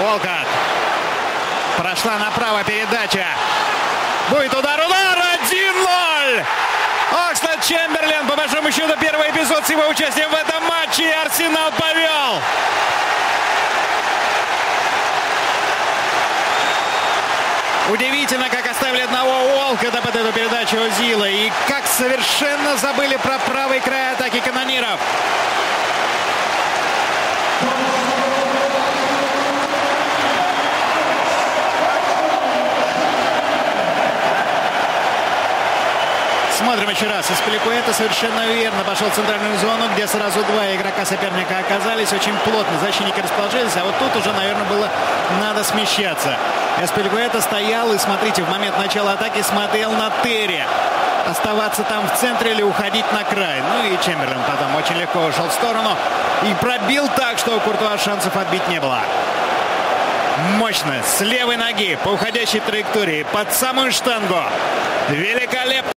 Уолкотт. Прошла направо передача. Будет удар. 1-0! Оксленд Чемберлен, по большому счету, первый эпизод с его участием в этом матче. И Арсенал повел. Удивительно, как оставили одного Уолкотта под эту передачу Озила. И как совершенно забыли про правый край атаки канониров. Смотрим еще раз. Аспиликуэта совершенно верно пошел в центральную зону, где сразу два игрока соперника оказались. Очень плотно защитники расположились. А вот тут уже, наверное, было надо смещаться. Аспиликуэта стоял и, смотрите, в момент начала атаки смотрел на Терри. Оставаться там в центре или уходить на край. Ну и Чемберлен потом очень легко ушел в сторону. И пробил так, что у Куртуа шансов отбить не было. Мощно, с левой ноги, по уходящей траектории, под самую штангу. Великолепно.